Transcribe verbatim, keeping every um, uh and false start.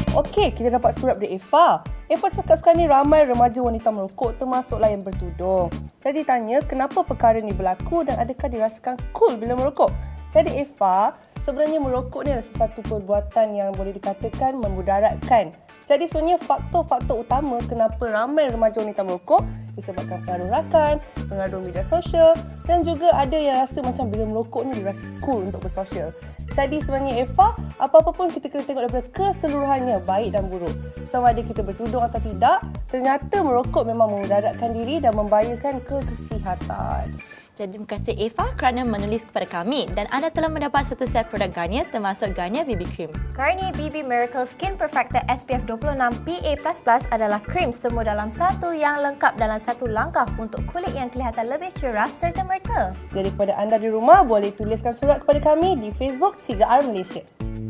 Okey, kita dapat surat dari Eva. Eva cakap sekarang ni ramai remaja wanita merokok termasuklah yang bertudung. Jadi tanya kenapa perkara ni berlaku dan adakah dirasakan cool bila merokok? Jadi Eva, sebenarnya merokok ni adalah sesuatu perbuatan yang boleh dikatakan memudaratkan. Jadi sebenarnya faktor-faktor utama kenapa ramai remaja wanita merokok disebabkan pengaruh rakan, pengaruh media sosial dan juga ada yang rasa macam bila merokok ni dirasa cool untuk bersosial. Jadi sebenarnya Eva, apa-apa pun kita kena tengok daripada keseluruhannya, baik dan buruk. Sama ada kita bertudung atau tidak, ternyata merokok memang memudaratkan diri dan membahayakan kesihatan. Jadi terima kasih Eva kerana menulis kepada kami dan anda telah mendapat satu set produk Garnier termasuk Garnier B B Cream. Garnier B B Miracle Skin Perfector S P F dua puluh enam P A plus plus adalah krim semua dalam satu yang lengkap dalam satu langkah untuk kulit yang kelihatan lebih cerah serta merta. Jadi kepada anda di rumah, boleh tuliskan surat kepada kami di Facebook tiga R Malaysia.